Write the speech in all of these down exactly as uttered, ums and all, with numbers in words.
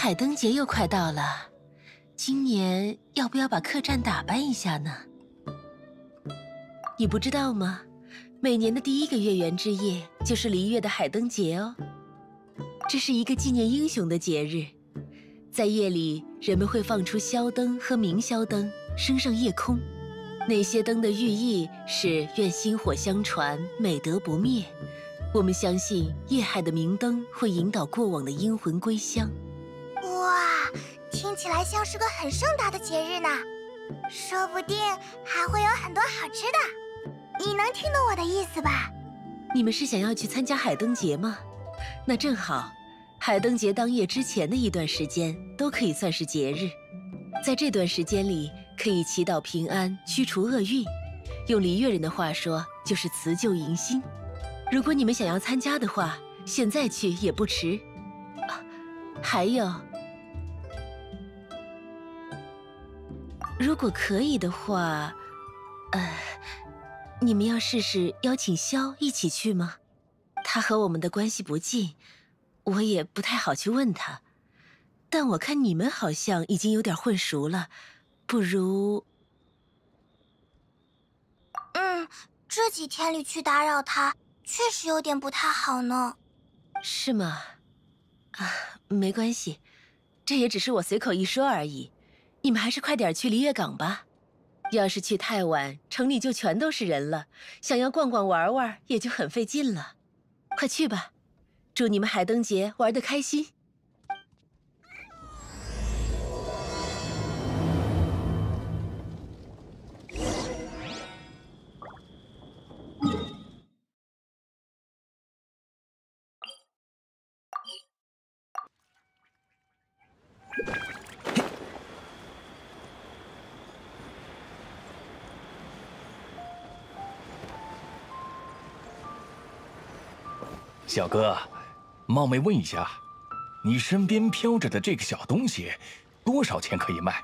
海灯节又快到了，今年要不要把客栈打扮一下呢？你不知道吗？每年的第一个月圆之夜就是离月的海灯节哦。这是一个纪念英雄的节日，在夜里，人们会放出宵灯和明宵灯，升上夜空。那些灯的寓意是愿薪火相传，美德不灭。我们相信夜海的明灯会引导过往的阴魂归乡。 哇，听起来像是个很盛大的节日呢，说不定还会有很多好吃的。你能听懂我的意思吧？ 你们是想要去参加海灯节吗？那正好，海灯节当夜之前的一段时间都可以算是节日。在这段时间里，可以祈祷平安，驱除厄运。用璃月人的话说，就是辞旧迎新。如果你们想要参加的话，现在去也不迟。啊，还有，如果可以的话，呃，你们要试试邀请萧一起去吗？他和我们的关系不近，我也不太好去问他。但我看你们好像已经有点混熟了，不如…… 嗯，这几天里去打扰他，确实有点不太好呢。 是吗？啊，没关系，这也只是我随口一说而已。你们还是快点去璃月港吧。要是去太晚，城里就全都是人了，想要逛逛玩玩也就很费劲了。快去吧，祝你们海灯节玩得开心。 小哥，冒昧问一下，你身边飘着的这个小东西，多少钱可以卖？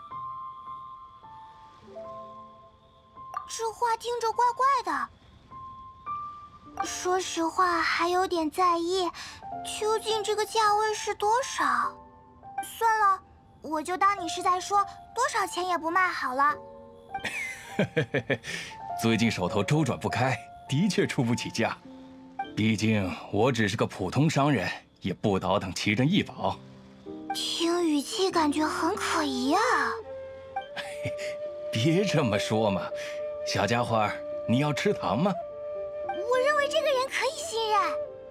这话听着怪怪的。说实话，还有点在意，究竟这个价位是多少？算了，我就当你是在说多少钱也不卖好了。 最近手头周转不开，的确出不起价。毕竟我只是个普通商人，也不倒腾奇珍异宝。 听语气感觉很可疑啊。 别这么说嘛，小家伙，你要吃糖吗？ 我认为这个人可以信任。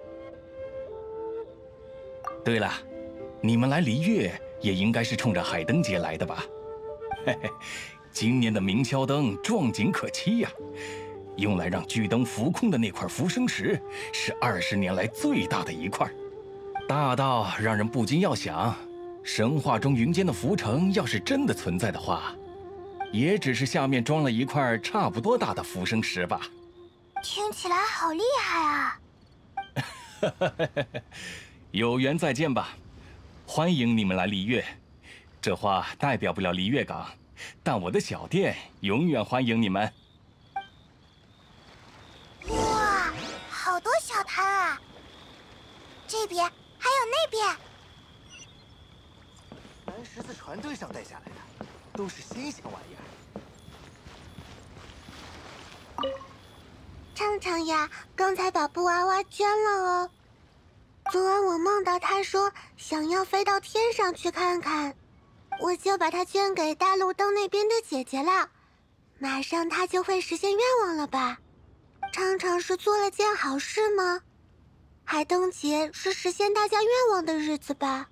对了，你们来璃月也应该是冲着海灯节来的吧？嘿嘿，今年的明宵灯壮景可期呀！用来让巨灯浮空的那块浮生石，是二十年来最大的一块，大到让人不禁要想，神话中云间的浮城要是真的存在的话，也只是下面装了一块差不多大的浮生石吧。 听起来好厉害啊！ 有缘再见吧，欢迎你们来璃月。这话代表不了璃月港，但我的小店永远欢迎你们。 哇，好多小摊啊！这边还有那边。 南十字船队上带下来的，都是新鲜玩意儿。 畅畅呀，刚才把布娃娃捐了哦。昨晚我梦到他说想要飞到天上去看看，我就把它捐给大路灯那边的姐姐了。马上他就会实现愿望了吧？畅畅是做了件好事吗？海灯节是实现大家愿望的日子吧？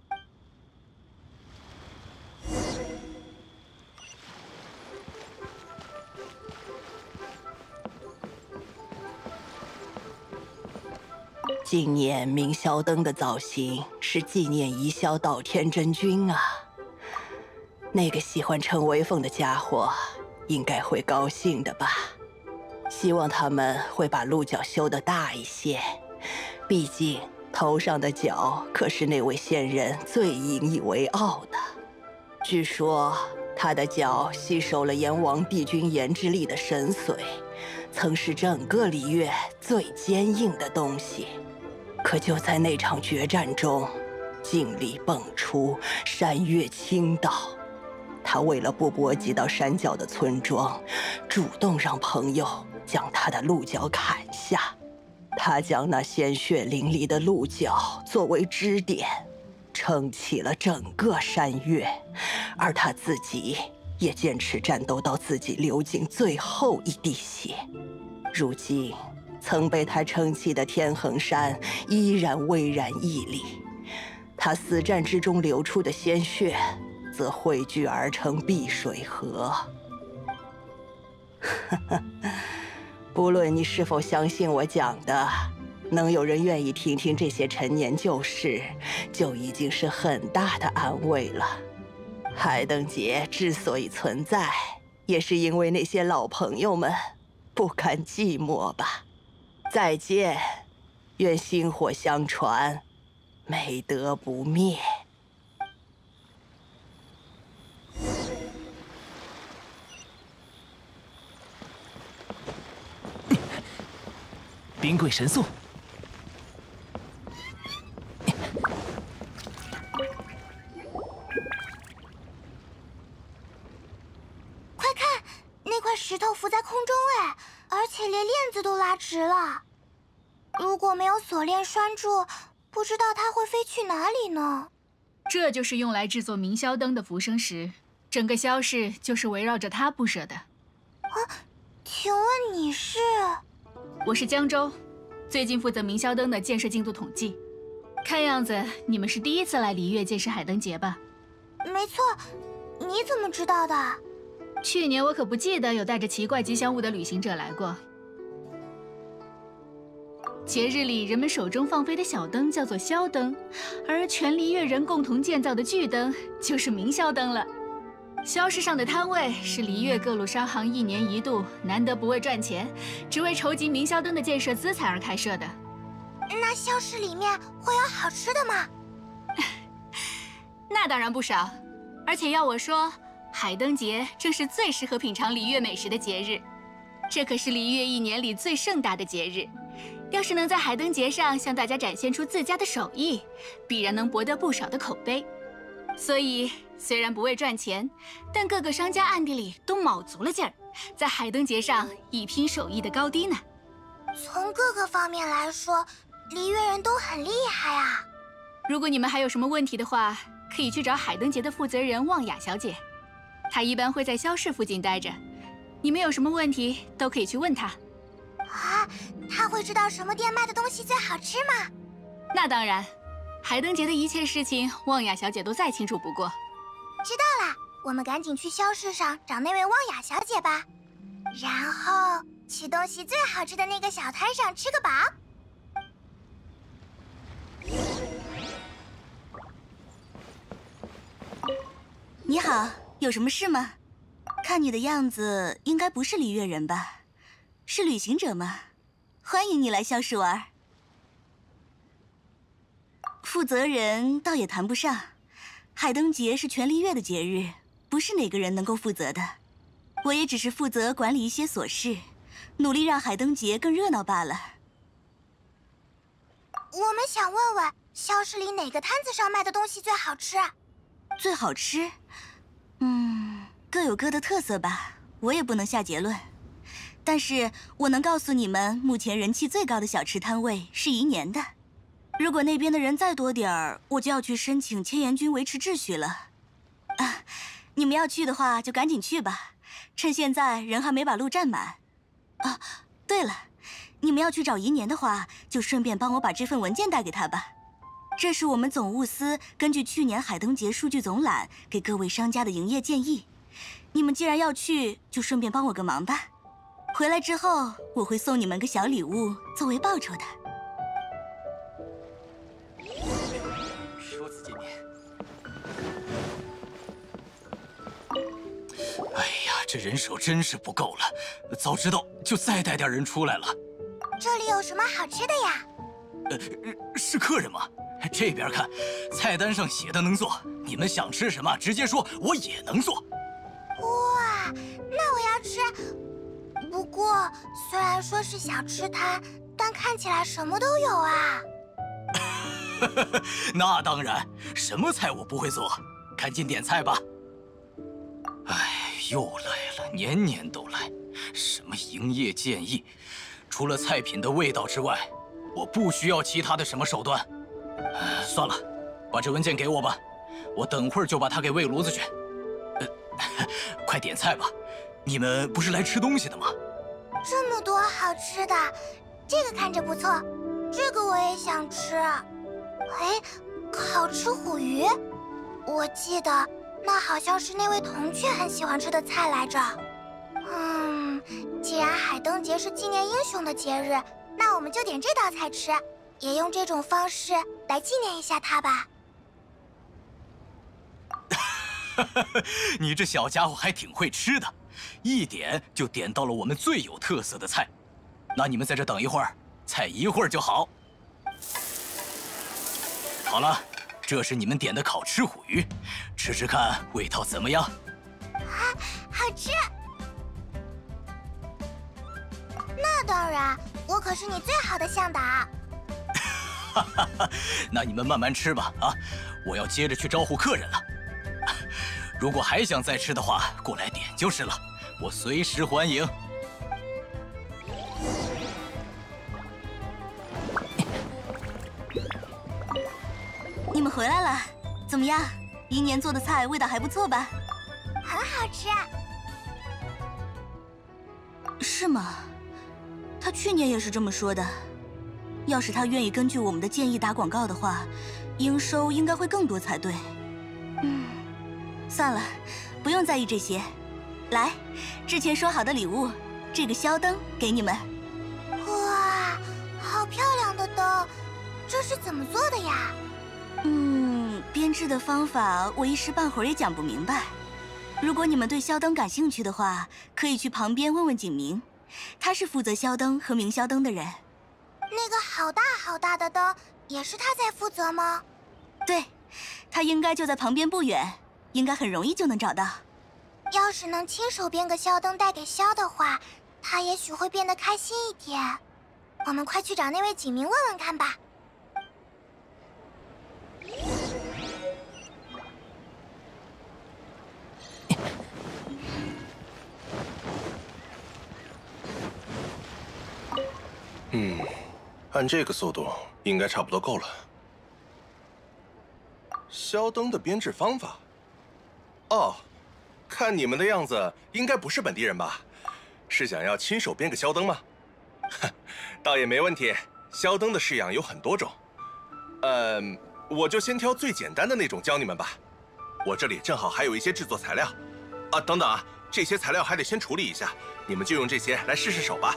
今年明宵灯的造型是纪念移霄岛天真君啊，那个喜欢陈为凤的家伙应该会高兴的吧。希望他们会把鹿角修得大一些，毕竟头上的角可是那位仙人最引以为傲的。据说他的角吸收了阎王帝君炎之力的神髓，曾是整个璃月最坚硬的东西。可就在那场决战中， 井里蹦出，山岳倾倒。他为了不波及到山脚的村庄，主动让朋友将他的鹿角砍下。他将那鲜血淋漓的鹿角作为支点，撑起了整个山岳，而他自己也坚持战斗到自己流尽最后一滴血。如今，曾被他撑起的天衡山依然巍然屹立，他死战之中流出的鲜血，则汇聚而成碧水河。不论你是否相信我讲的，能有人愿意听听这些陈年旧事，就已经是很大的安慰了。海灯节之所以存在，也是因为那些老朋友们不甘寂寞吧。再见，愿薪火相传，美德不灭。 兵贵神速。 快看，那块石头浮在空中哎，而且连链子都拉直了。如果没有锁链拴住，不知道它会飞去哪里呢？ 这就是用来制作明宵灯的浮生石，整个萧氏就是围绕着它布设的。 啊，请问你是？ 我是江州，最近负责明宵灯的建设进度统计。看样子你们是第一次来璃月见识海灯节吧？ 没错，你怎么知道的？ 去年我可不记得有带着奇怪吉祥物的旅行者来过。节日里人们手中放飞的小灯叫做宵灯，而全璃月人共同建造的巨灯就是明宵灯了。萧市上的摊位是璃月各路商行一年一度难得不为赚钱，只为筹集明宵灯的建设资财而开设的。 那萧市里面会有好吃的吗？ 那当然不少，而且要我说，海灯节正是最适合品尝璃月美食的节日。这可是璃月一年里最盛大的节日，要是能在海灯节上向大家展现出自家的手艺，必然能博得不少的口碑。所以虽然不为赚钱，但各个商家暗地里都卯足了劲儿，在海灯节上一拼手艺的高低呢。 从各个方面来说，璃月人都很厉害啊。 如果你们还有什么问题的话，可以去找海灯节的负责人旺雅小姐，她一般会在萧市附近待着。你们有什么问题都可以去问她。 啊，她会知道什么店卖的东西最好吃吗？ 那当然，海灯节的一切事情，旺雅小姐都再清楚不过。 知道了，我们赶紧去萧市上找那位旺雅小姐吧，然后去东西最好吃的那个小摊上吃个饱。 你好，有什么事吗？看你的样子，应该不是璃月人吧？是旅行者吗？欢迎你来萧市玩。负责人倒也谈不上，海灯节是全璃月的节日，不是哪个人能够负责的。我也只是负责管理一些琐事，努力让海灯节更热闹罢了。 我们想问问，萧市里哪个摊子上卖的东西最好吃？ 最好吃？嗯，各有各的特色吧，我也不能下结论。但是我能告诉你们，目前人气最高的小吃摊位是宜年的。如果那边的人再多点儿，我就要去申请千岩军维持秩序了。啊，你们要去的话，就赶紧去吧，趁现在人还没把路占满。啊，对了，你们要去找宜年的话，就顺便帮我把这份文件带给他吧。这是我们总务司根据去年海灯节数据总览给各位商家的营业建议。你们既然要去，就顺便帮我个忙吧。回来之后，我会送你们个小礼物作为报酬的。 说辞见面。 哎呀，这人手真是不够了，早知道就再带点人出来了。 这里有什么好吃的呀？ 呃，是客人吗？这边看，菜单上写的能做，你们想吃什么直接说，我也能做。 哇，那我要吃。不过虽然说是小吃摊，但看起来什么都有啊。 那当然，什么菜我不会做，赶紧点菜吧。哎，又来了，年年都来。什么营业建议？除了菜品的味道之外，我不需要其他的什么手段。呃、算了，把这文件给我吧，我等会儿就把它给喂炉子去。呃，快点菜吧，你们不是来吃东西的吗？ 这么多好吃的，这个看着不错，这个我也想吃。哎，烤吃虎鱼，我记得那好像是那位铜雀很喜欢吃的菜来着。嗯，既然海灯节是纪念英雄的节日，那我们就点这道菜吃，也用这种方式来纪念一下他吧。 你这小家伙还挺会吃的，一点就点到了我们最有特色的菜。那你们在这等一会儿，菜一会儿就好。好了，这是你们点的烤吃虎鱼，吃吃看味道怎么样？ 啊，好吃！那当然，我可是你最好的向导。 哈哈哈，那你们慢慢吃吧啊！我要接着去招呼客人了。如果还想再吃的话，过来点就是了，我随时欢迎。 你们回来了，怎么样？一年做的菜味道还不错吧？ 很好吃。 是吗？他去年也是这么说的。要是他愿意根据我们的建议打广告的话，营收应该会更多才对。嗯，算了，不用在意这些。来，之前说好的礼物，这个宵灯给你们。 哇，好漂亮的灯，这是怎么做的呀？ 嗯，编制的方法我一时半会儿也讲不明白。如果你们对宵灯感兴趣的话，可以去旁边问问景明，他是负责宵灯和明宵灯的人。 那个好大好大的灯，也是他在负责吗？ 对，他应该就在旁边不远，应该很容易就能找到。 要是能亲手编个宵灯带给萧的话，他也许会变得开心一点。我们快去找那位景明问问看吧。 嗯，按这个速度，应该差不多够了。宵灯的编制方法？哦，看你们的样子，应该不是本地人吧？是想要亲手编个宵灯吗？哼，倒也没问题。宵灯的式样有很多种，嗯，我就先挑最简单的那种教你们吧。我这里正好还有一些制作材料。啊，等等啊，这些材料还得先处理一下，你们就用这些来试试手吧。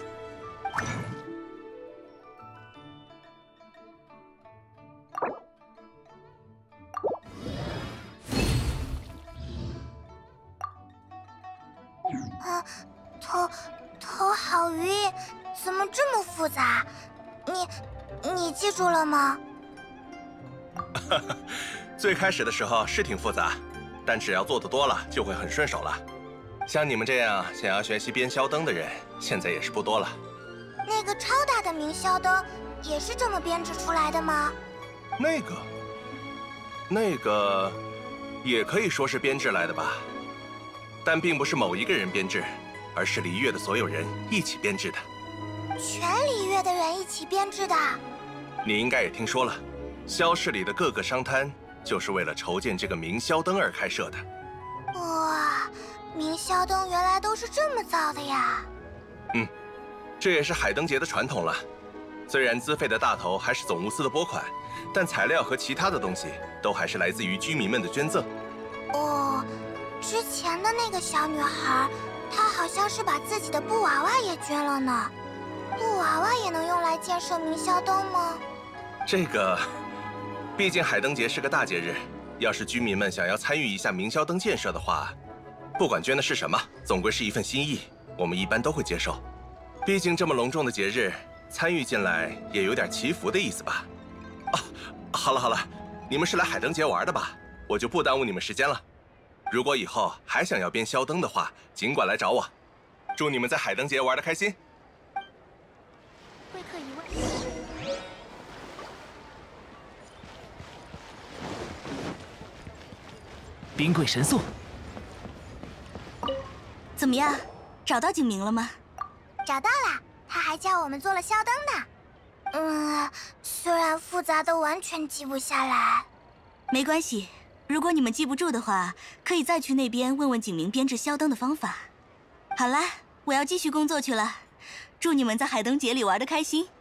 啊，头头好晕，怎么这么复杂？你你记住了吗？ 最开始的时候是挺复杂，但只要做得多了，就会很顺手了。像你们这样想要学习编宵灯的人，现在也是不多了。 那个超大的明宵灯也是这么编制出来的吗？ 那个，那个，也可以说是编制来的吧。但并不是某一个人编制，而是璃月的所有人一起编制的。 全璃月的人一起编制的。 你应该也听说了，萧市里的各个商摊就是为了筹建这个明宵灯而开设的。 哇，明宵灯原来都是这么造的呀！ 嗯，这也是海灯节的传统了。虽然资费的大头还是总务司的拨款，但材料和其他的东西都还是来自于居民们的捐赠。 哦。之前的那个小女孩，她好像是把自己的布娃娃也捐了呢。布娃娃也能用来建设明宵灯吗？ 这个，毕竟海灯节是个大节日，要是居民们想要参与一下明宵灯建设的话，不管捐的是什么，总归是一份心意，我们一般都会接受。毕竟这么隆重的节日，参与进来也有点祈福的意思吧。啊，好了好了，你们是来海灯节玩的吧？我就不耽误你们时间了。如果以后还想要编宵灯的话，尽管来找我。祝你们在海灯节玩得开心。 贵客一位。 冰柜神速。 怎么样，找到景明了吗？ 找到了，他还叫我们做了宵灯呢。嗯，虽然复杂的完全记不下来。 没关系，如果你们记不住的话，可以再去那边问问景明编制宵灯的方法。好啦，我要继续工作去了，祝你们在海灯节里玩得开心。